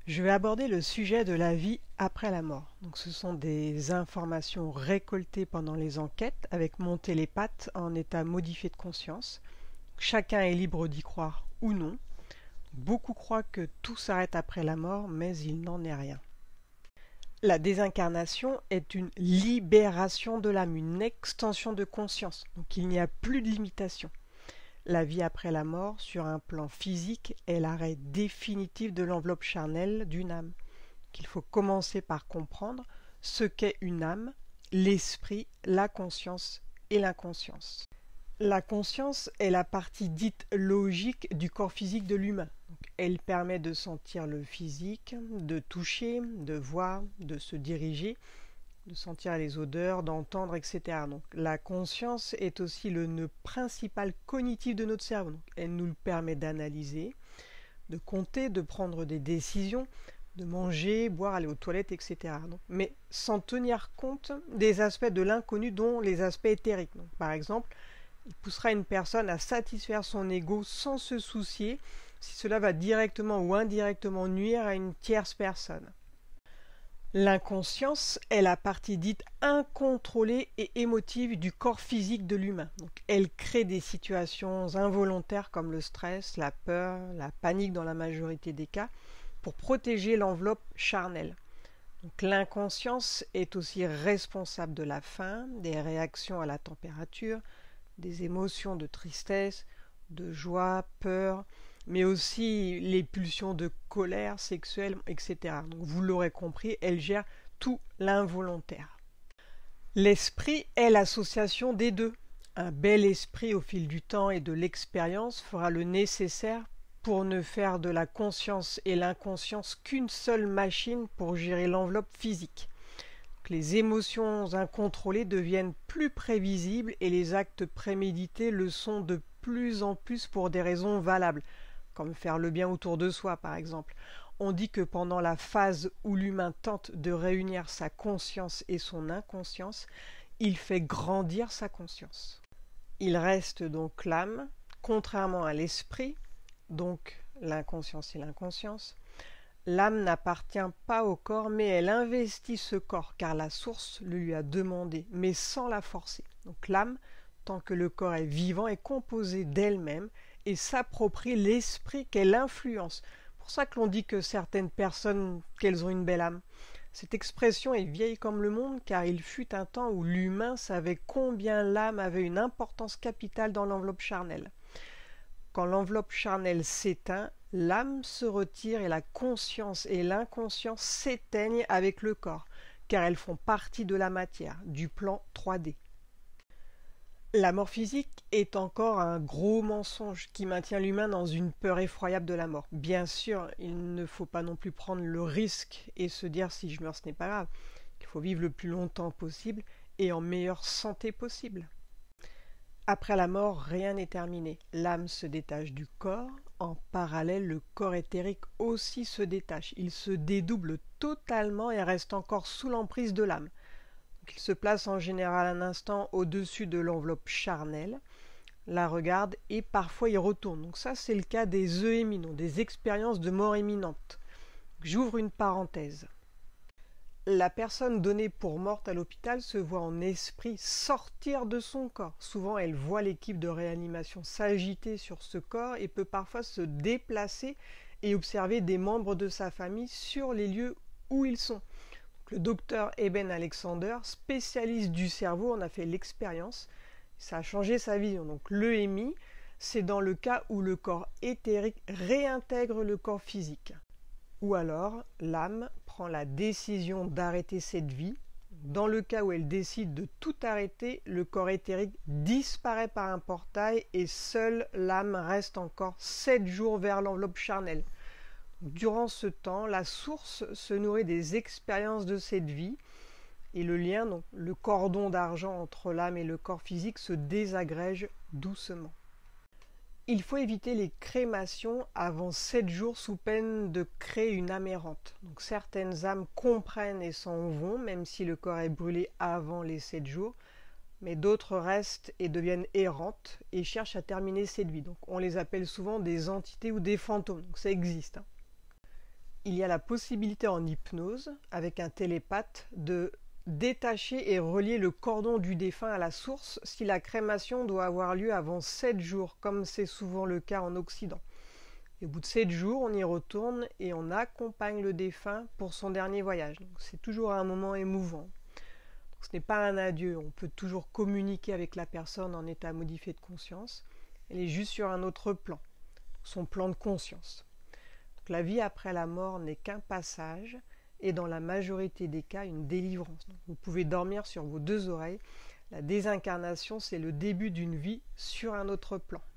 Je vais aborder le sujet de la vie après la mort. Donc, ce sont des informations récoltées pendant les enquêtes avec mon télépathe en état modifié de conscience. Chacun est libre d'y croire ou non. Beaucoup croient que tout s'arrête après la mort, mais il n'en est rien. La désincarnation est une libération de l'âme, une extension de conscience. Donc il n'y a plus de limitation. La vie après la mort, sur un plan physique, est l'arrêt définitif de l'enveloppe charnelle d'une âme. Il faut commencer par comprendre ce qu'est une âme, l'esprit, la conscience et l'inconscience. La conscience est la partie dite logique du corps physique de l'humain. Elle permet de sentir le physique, de toucher, de voir, de se diriger, de sentir les odeurs, d'entendre, etc. Donc, la conscience est aussi le nœud principal cognitif de notre cerveau. Donc, elle nous permet d'analyser, de compter, de prendre des décisions, de manger, boire, aller aux toilettes, etc. Donc, mais sans tenir compte des aspects de l'inconnu, dont les aspects éthériques. Donc, par exemple, il poussera une personne à satisfaire son ego sans se soucier si cela va directement ou indirectement nuire à une tierce personne. L'inconscience est la partie dite incontrôlée et émotive du corps physique de l'humain. Elle crée des situations involontaires comme le stress, la peur, la panique dans la majorité des cas, pour protéger l'enveloppe charnelle. L'inconscience est aussi responsable de la faim, des réactions à la température, des émotions de tristesse, de joie, peur, mais aussi les pulsions de colère sexuelle, etc. Donc vous l'aurez compris, elle gère tout l'involontaire. L'esprit est l'association des deux. Un bel esprit au fil du temps et de l'expérience fera le nécessaire pour ne faire de la conscience et l'inconscience qu'une seule machine pour gérer l'enveloppe physique. Les émotions incontrôlées deviennent plus prévisibles et les actes prémédités le sont de plus en plus pour des raisons valables, comme faire le bien autour de soi par exemple. On dit que pendant la phase où l'humain tente de réunir sa conscience et son inconscience, il fait grandir sa conscience. Il reste donc l'âme, contrairement à l'esprit, donc l'inconscience et l'inconscience. L'âme n'appartient pas au corps, mais elle investit ce corps, car la source le lui a demandé, mais sans la forcer. Donc l'âme, tant que le corps est vivant, est composée d'elle-même et s'approprie l'esprit qu'elle influence. C'est pour ça que l'on dit que certaines personnes, qu'elles ont une belle âme. Cette expression est vieille comme le monde, car il fut un temps où l'humain savait combien l'âme avait une importance capitale dans l'enveloppe charnelle. Quand l'enveloppe charnelle s'éteint, l'âme se retire et la conscience et l'inconscience s'éteignent avec le corps, car elles font partie de la matière, du plan 3D. La mort physique est encore un gros mensonge qui maintient l'humain dans une peur effroyable de la mort. Bien sûr, il ne faut pas non plus prendre le risque et se dire si je meurs ce n'est pas grave. Il faut vivre le plus longtemps possible et en meilleure santé possible. Après la mort, rien n'est terminé. L'âme se détache du corps. En parallèle, le corps éthérique aussi se détache. Il se dédouble totalement et reste encore sous l'emprise de l'âme. Il se place en général un instant au-dessus de l'enveloppe charnelle, la regarde et parfois y retourne. Donc ça, c'est le cas des EMI, des expériences de mort imminente. J'ouvre une parenthèse. La personne donnée pour morte à l'hôpital se voit en esprit sortir de son corps. Souvent, elle voit l'équipe de réanimation s'agiter sur ce corps et peut parfois se déplacer et observer des membres de sa famille sur les lieux où ils sont. Le docteur Eben Alexander, spécialiste du cerveau, en a fait l'expérience. Ça a changé sa vision. Donc l'EMI, c'est dans le cas où le corps éthérique réintègre le corps physique. Ou alors, l'âme prend la décision d'arrêter cette vie. Dans le cas où elle décide de tout arrêter, le corps éthérique disparaît par un portail et seule l'âme reste encore 7 jours vers l'enveloppe charnelle. Durant ce temps, la source se nourrit des expériences de cette vie et le lien, donc le cordon d'argent entre l'âme et le corps physique, se désagrège doucement. Il faut éviter les crémations avant 7 jours sous peine de créer une âme errante. Donc certaines âmes comprennent et s'en vont, même si le corps est brûlé avant les 7 jours, mais d'autres restent et deviennent errantes et cherchent à terminer cette vie. Donc on les appelle souvent des entités ou des fantômes, donc ça existe. il y a la possibilité en hypnose, avec un télépathe, de détacher et relier le cordon du défunt à la source si la crémation doit avoir lieu avant 7 jours, comme c'est souvent le cas en Occident. Et au bout de 7 jours, on y retourne et on accompagne le défunt pour son dernier voyage. Donc c'est toujours un moment émouvant. Donc ce n'est pas un adieu, on peut toujours communiquer avec la personne en état modifié de conscience. Elle est juste sur un autre plan, son plan de conscience. Donc la vie après la mort n'est qu'un passage et dans la majorité des cas une délivrance. Donc vous pouvez dormir sur vos 2 oreilles. La désincarnation, c'est le début d'une vie sur un autre plan.